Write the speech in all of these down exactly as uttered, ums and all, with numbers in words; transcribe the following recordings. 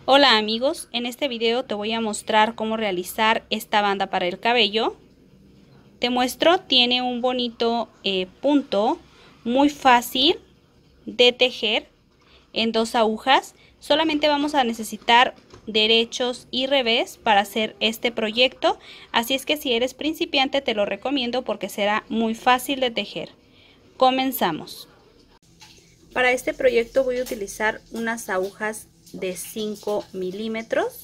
Hola amigos, en este video te voy a mostrar cómo realizar esta banda para el cabello. Te muestro, tiene un bonito eh, punto, muy fácil de tejer en dos agujas. Solamente vamos a necesitar derechos y revés para hacer este proyecto, así es que si eres principiante te lo recomiendo porque será muy fácil de tejer. Comenzamos. Para este proyecto voy a utilizar unas agujas de cinco milímetros,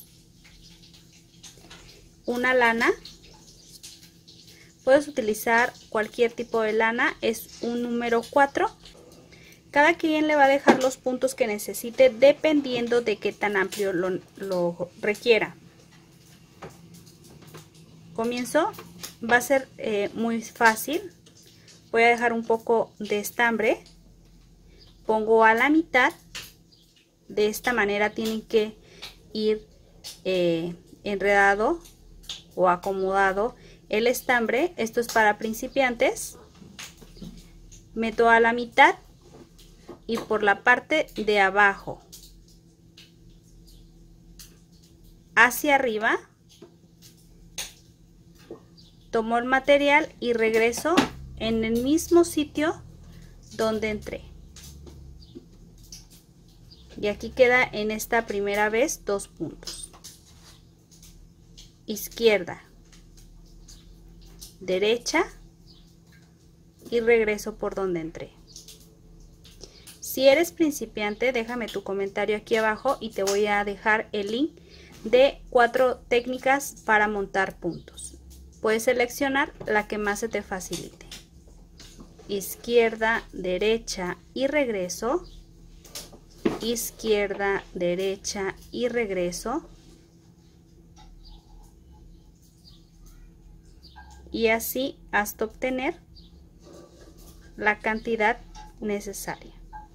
una lana, puedes utilizar cualquier tipo de lana, es un número cuatro. Cada quien le va a dejar los puntos que necesite dependiendo de qué tan amplio lo, lo requiera. Comienzo, va a ser eh, muy fácil. Voy a dejar un poco de estambre, pongo a la mitad. De esta manera tienen que ir eh, enredado o acomodado el estambre. Esto es para principiantes. Meto a la mitad y por la parte de abajo hacia arriba tomo el material y regreso en el mismo sitio donde entré. Y aquí queda en esta primera vez dos puntos. Izquierda, derecha y regreso por donde entré. Si eres principiante, déjame tu comentario aquí abajo y te voy a dejar el link de cuatro técnicas para montar puntos. Puedes seleccionar la que más se te facilite. Izquierda, derecha y regreso. Izquierda, derecha y regreso, y así hasta obtener la cantidad necesaria.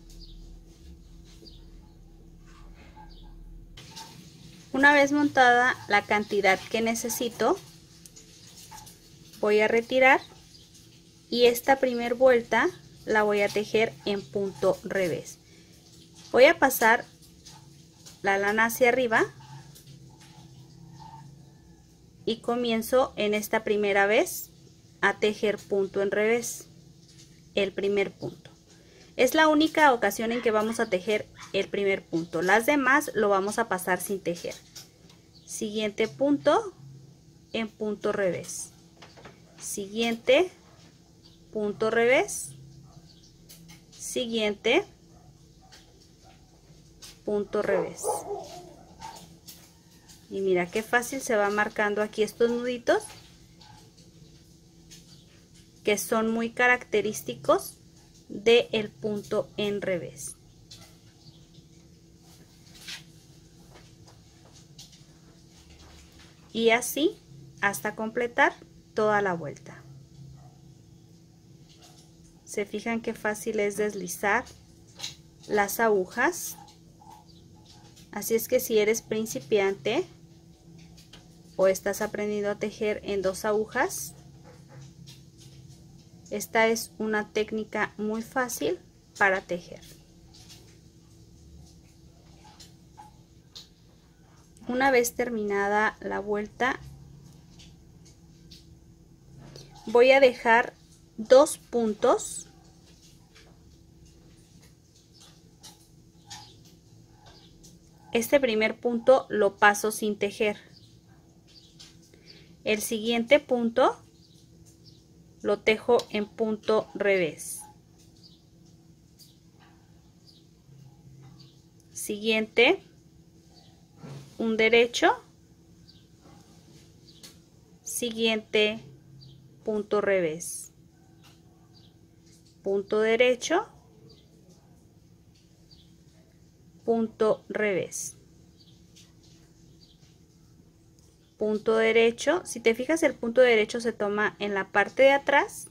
Una vez montada la cantidad que necesito, voy a retirar y esta primera vuelta la voy a tejer en punto revés. Voy a pasar la lana hacia arriba y comienzo en esta primera vez a tejer punto en revés, el primer punto. Es la única ocasión en que vamos a tejer el primer punto, las demás lo vamos a pasar sin tejer. Siguiente punto en punto revés, siguiente punto revés, siguiente punto revés. Y mira qué fácil se va marcando aquí estos nuditos que son muy característicos del punto en revés. Y así hasta completar toda la vuelta. Se fijan qué fácil es deslizar las agujas. Así es que si eres principiante o estás aprendiendo a tejer en dos agujas, esta es una técnica muy fácil para tejer. Una vez terminada la vuelta, voy a dejar dos puntos . Este primer punto lo paso sin tejer. El siguiente punto lo tejo en punto revés. Siguiente, un derecho. Siguiente, punto revés. Punto derecho. Punto revés, punto derecho. Si te fijas, el punto derecho se toma en la parte de atrás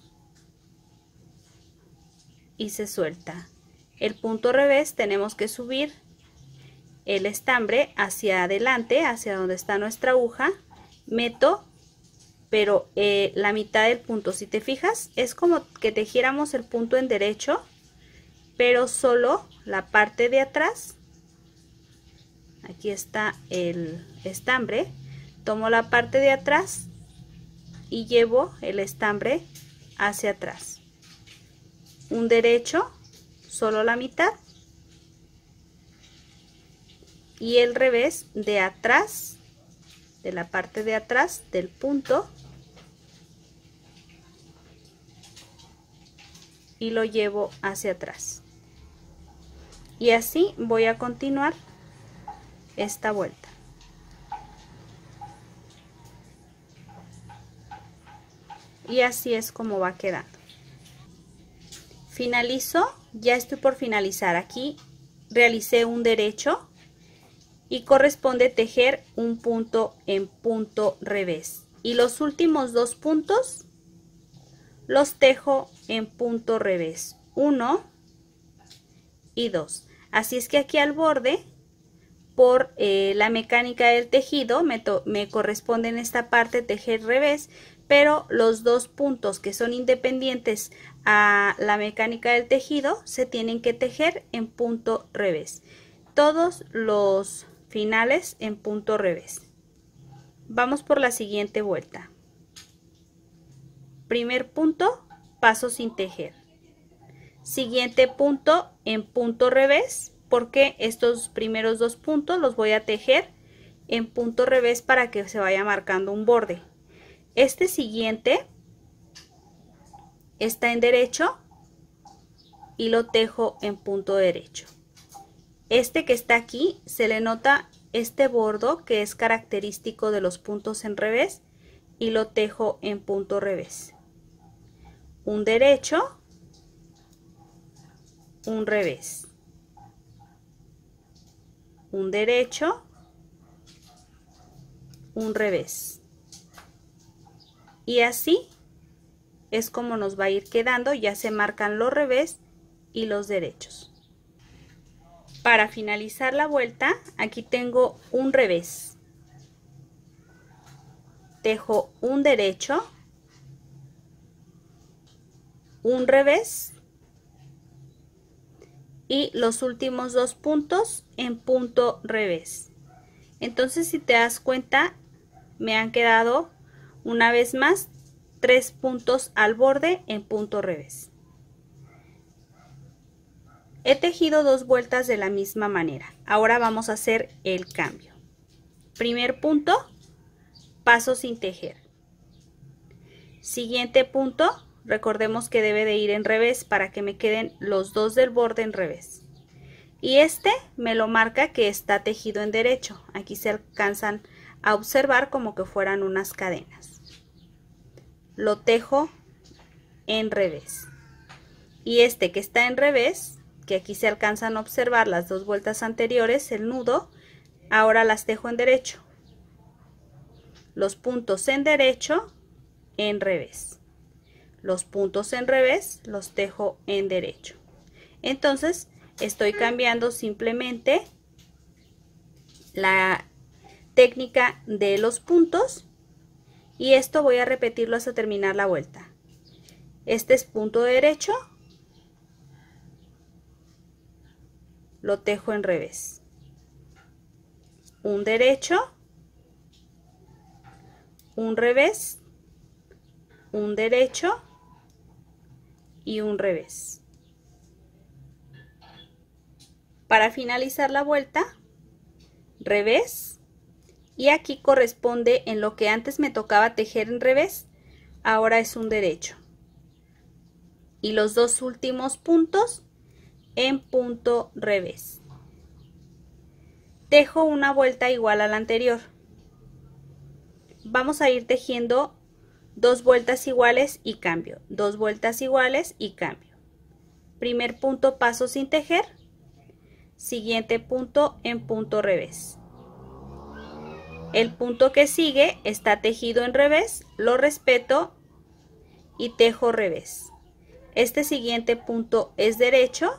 y se suelta. El punto revés tenemos que subir el estambre hacia adelante, hacia donde está nuestra aguja. Meto, pero eh, la mitad del punto, si te fijas, es como que tejiéramos el punto en derecho, pero solo la parte de atrás. aquí está el estambre, tomo la parte de atrás y llevo el estambre hacia atrás. Un derecho, solo la mitad, y el revés de atrás, de la parte de atrás del punto, y lo llevo hacia atrás. Y así voy a continuar esta vuelta. Y así es como va quedando. Finalizo, ya estoy por finalizar. Aquí realicé un derecho y corresponde tejer un punto en punto revés. Y los últimos dos puntos los tejo en punto revés. Uno y dos. Así es que aquí al borde, por eh, la mecánica del tejido, me, me corresponde en esta parte tejer revés, pero los dos puntos que son independientes a la mecánica del tejido se tienen que tejer en punto revés. Todos los finales en punto revés. Vamos por la siguiente vuelta. Primer punto, paso sin tejer. Siguiente punto en punto revés, porque estos primeros dos puntos los voy a tejer en punto revés para que se vaya marcando un borde. Este siguiente está en derecho y lo tejo en punto derecho. Este que está aquí se le nota este bordo que es característico de los puntos en revés y lo tejo en punto revés. Un derecho, un revés, un derecho, un revés, y así es como nos va a ir quedando. Ya se marcan los revés y los derechos. Para finalizar la vuelta, aquí tengo un revés, tejo un derecho, un revés y los últimos dos puntos en punto revés. Entonces, si te das cuenta, me han quedado una vez más tres puntos al borde en punto revés. He tejido dos vueltas de la misma manera. Ahora vamos a hacer el cambio. Primer punto, paso sin tejer. Siguiente punto, recordemos que debe de ir en revés para que me queden los dos del borde en revés. Y este me lo marca que está tejido en derecho. Aquí se alcanzan a observar como que fueran unas cadenas. Lo tejo en revés. Y este que está en revés, que aquí se alcanzan a observar las dos vueltas anteriores, el nudo, ahora las tejo en derecho. Los puntos en derecho, en revés. Los puntos en revés los tejo en derecho. Entonces estoy cambiando simplemente la técnica de los puntos, y esto voy a repetirlo hasta terminar la vuelta. Este es punto derecho, lo tejo en revés. Un derecho, un revés, un derecho y un revés. Para finalizar la vuelta, revés, y aquí corresponde en lo que antes me tocaba tejer en revés, ahora es un derecho. Y los dos últimos puntos en punto revés. Tejo una vuelta igual a la anterior. Vamos a ir tejiendo dos vueltas iguales y cambio, dos vueltas iguales y cambio. Primer punto, paso sin tejer. Siguiente punto en punto revés. El punto que sigue está tejido en revés, lo respeto y tejo revés. Este siguiente punto es derecho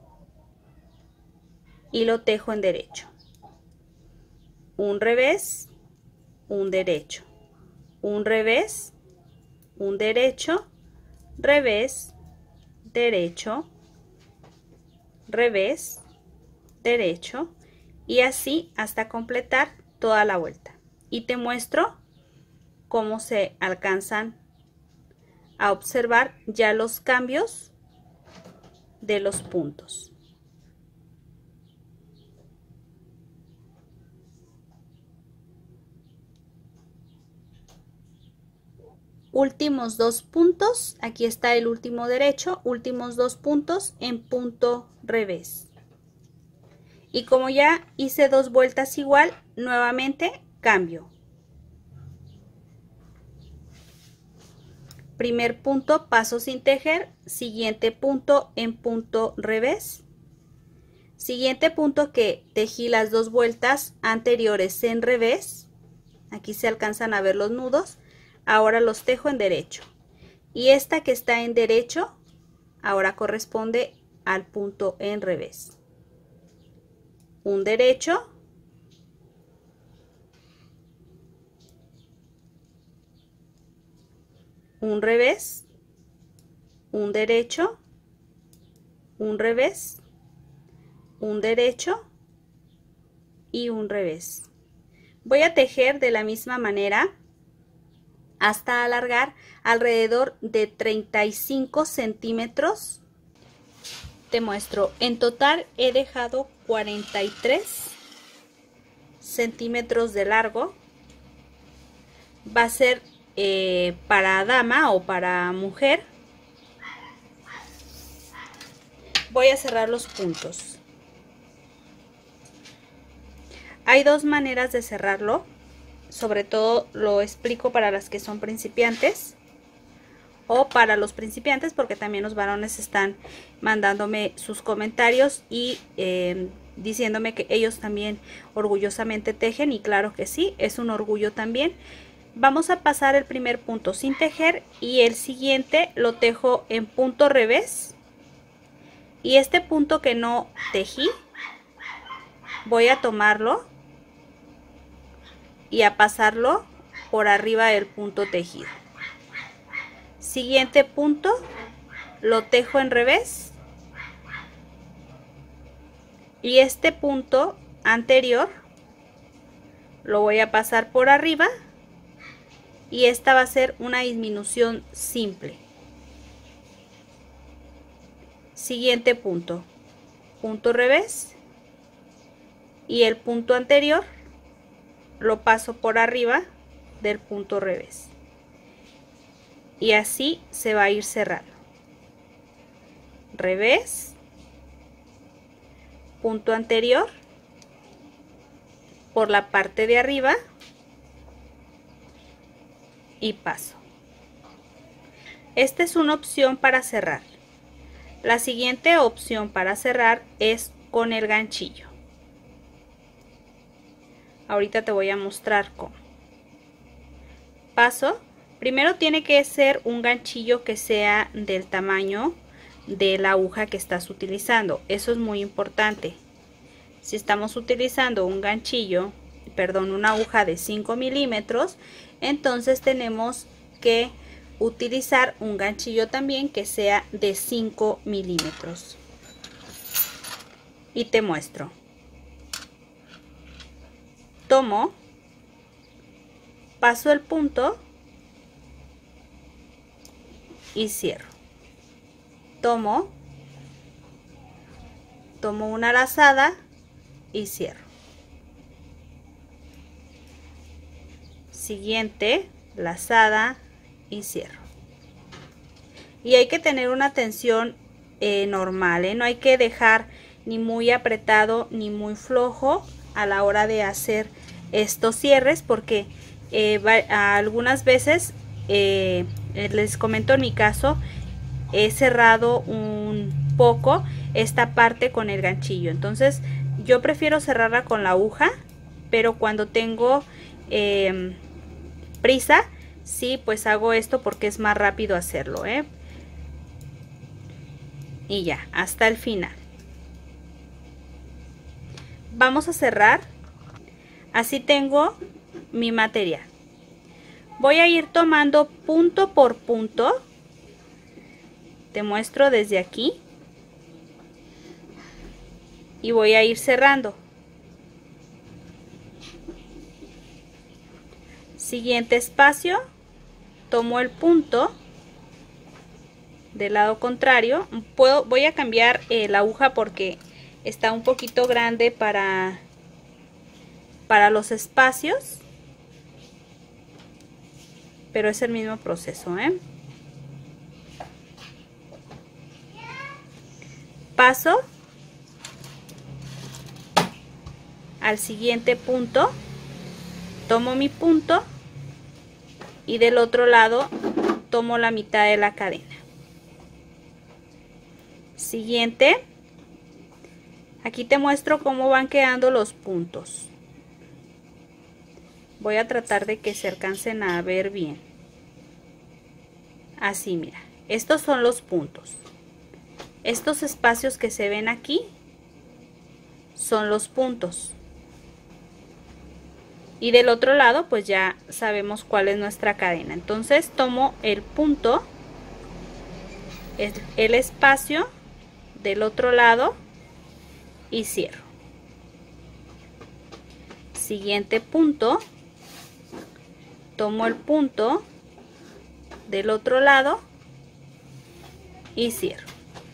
y lo tejo en derecho. Un revés, un derecho, un revés, un derecho, revés, derecho, revés, derecho, y así hasta completar toda la vuelta. Y te muestro cómo se alcanzan a observar ya los cambios de los puntos. Últimos dos puntos, aquí está el último derecho, últimos dos puntos en punto revés. Y como ya hice dos vueltas igual, nuevamente cambio. Primer punto, paso sin tejer, siguiente punto en punto revés. Siguiente punto que tejí las dos vueltas anteriores en revés. Aquí se alcanzan a ver los nudos. Ahora los tejo en derecho. Y esta que está en derecho, ahora corresponde al punto en revés. Un derecho. Un revés. Un derecho. Un revés. Un derecho. Y un revés. Voy a tejer de la misma manera hasta alargar alrededor de treinta y cinco centímetros. Te muestro, en total he dejado cuarenta y tres centímetros de largo. Va a ser eh, para dama o para mujer. Voy a cerrar los puntos. Hay dos maneras de cerrarlo. Sobre todo lo explico para las que son principiantes o para los principiantes, porque también los varones están mandándome sus comentarios y eh, diciéndome que ellos también orgullosamente tejen, y claro que sí, es un orgullo también. Vamos a pasar el primer punto sin tejer y el siguiente lo tejo en punto revés, y este punto que no tejí voy a tomarlo y a pasarlo por arriba del punto tejido. Siguiente punto, lo tejo en revés y este punto anterior lo voy a pasar por arriba, y esta va a ser una disminución simple. Siguiente punto, punto revés, y el punto anterior lo paso por arriba del punto revés, y así se va a ir cerrando. Revés, punto anterior por la parte de arriba y paso. Esta es una opción para cerrar. La siguiente opción para cerrar es con el ganchillo. Ahorita te voy a mostrar cómo. Paso. Primero tiene que ser un ganchillo que sea del tamaño de la aguja que estás utilizando. Eso es muy importante. Si estamos utilizando un ganchillo, perdón, una aguja de cinco milímetros, entonces tenemos que utilizar un ganchillo también que sea de cinco milímetros. Y te muestro. Tomo, paso el punto y cierro. Tomo, tomo una lazada y cierro. Siguiente, lazada y cierro. Y hay que tener una tensión eh, normal, ¿eh? No hay que dejar ni muy apretado ni muy flojo a la hora de hacer estos cierres, porque eh, va, algunas veces eh, les comento, en mi caso he cerrado un poco esta parte con el ganchillo, entonces yo prefiero cerrarla con la aguja, pero cuando tengo eh, prisa, sí, pues hago esto porque es más rápido hacerlo, ¿eh? Y ya, hasta el final. Vamos a cerrar. Así tengo mi material. Voy a ir tomando punto por punto. Te muestro desde aquí. Y voy a ir cerrando. Siguiente espacio, tomo el punto del lado contrario. Puedo, voy a cambiar eh, la aguja porque está un poquito grande para, para los espacios, pero es el mismo proceso, ¿eh? Paso al siguiente punto, tomo mi punto y del otro lado tomo la mitad de la cadena. Siguiente, aquí te muestro cómo van quedando los puntos. Voy a tratar de que se alcancen a ver bien. Así, mira, estos son los puntos. Estos espacios que se ven aquí son los puntos. Y del otro lado pues ya sabemos cuál es nuestra cadena. Entonces tomo el punto, el espacio del otro lado y cierro. Siguiente punto, tomo el punto del otro lado y cierro.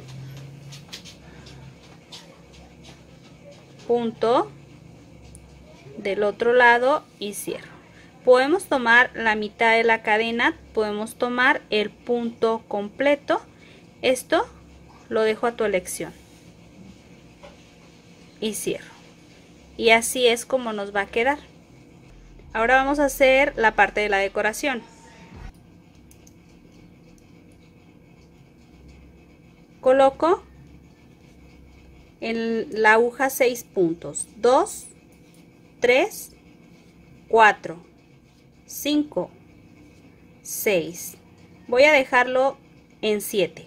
Punto del otro lado y cierro. Podemos tomar la mitad de la cadena, podemos tomar el punto completo. Esto lo dejo a tu elección. Y cierro. Y así es como nos va a quedar. Ahora vamos a hacer la parte de la decoración. Coloco en la aguja seis puntos, dos, tres, cuatro, cinco, seis. Voy a dejarlo en siete.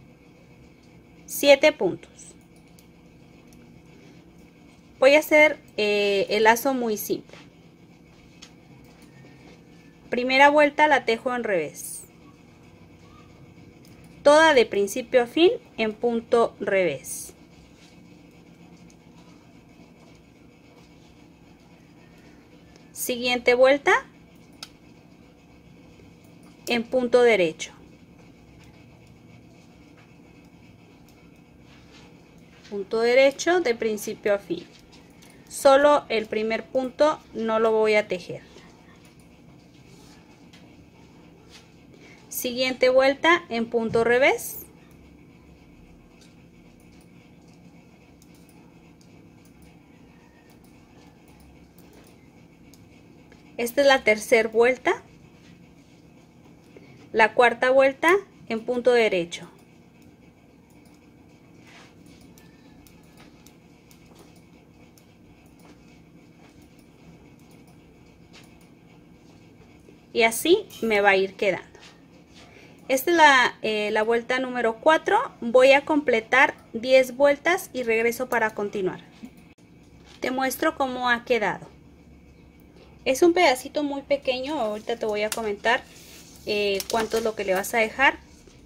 siete puntos. Voy a hacer eh, el lazo muy simple. Primera vuelta la tejo en revés. Toda de principio a fin en punto revés. Siguiente vuelta en punto derecho. Punto derecho de principio a fin. Solo el primer punto no lo voy a tejer. Siguiente vuelta en punto revés. Esta es la tercera vuelta. La cuarta vuelta en punto derecho. Y así me va a ir quedando. Esta es la, eh, la vuelta número cuatro. Voy a completar diez vueltas y regreso para continuar. Te muestro cómo ha quedado. Es un pedacito muy pequeño. Ahorita te voy a comentar eh, cuánto es lo que le vas a dejar.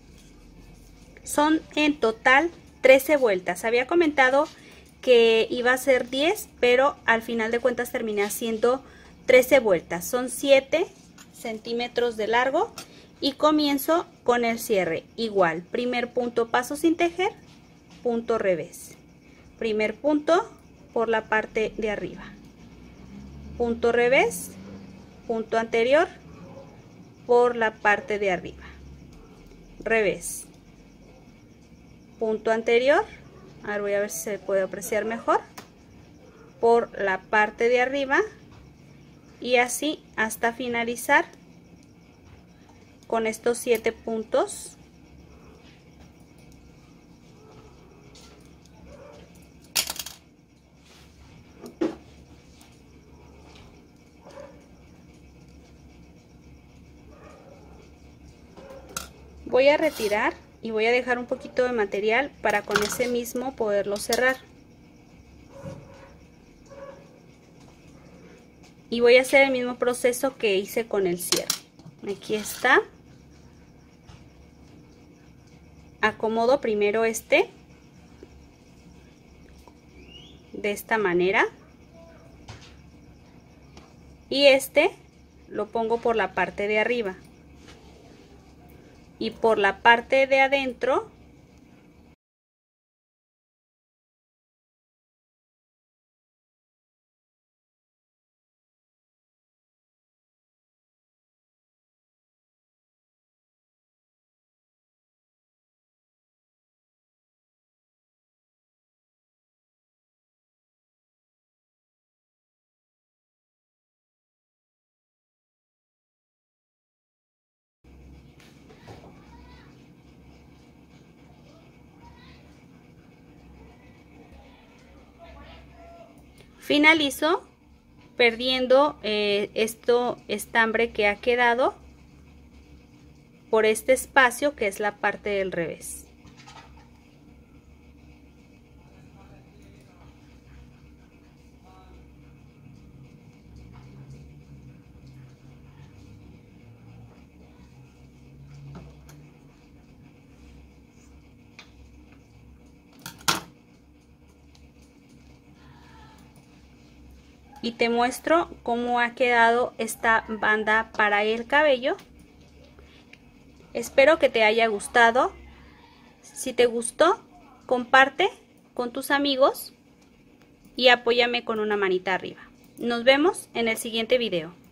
Son en total trece vueltas. Había comentado que iba a ser diez, pero al final de cuentas terminé haciendo trece vueltas. Son siete centímetros de largo y comienzo con el cierre. Igual, primer punto paso sin tejer, punto revés. Primer punto por la parte de arriba. Punto revés, punto anterior por la parte de arriba, revés, punto anterior, ahora voy a ver si se puede apreciar mejor, por la parte de arriba y así hasta finalizar con estos siete puntos. Voy a retirar y voy a dejar un poquito de material para con ese mismo poderlo cerrar. Y voy a hacer el mismo proceso que hice con el cierre. Aquí está. Acomodo primero este de esta manera y este lo pongo por la parte de arriba y por la parte de adentro finalizo perdiendo eh, esto estambre que ha quedado por este espacio que es la parte del revés. Y te muestro cómo ha quedado esta banda para el cabello. Espero que te haya gustado. Si te gustó, comparte con tus amigos y apóyame con una manita arriba. Nos vemos en el siguiente video.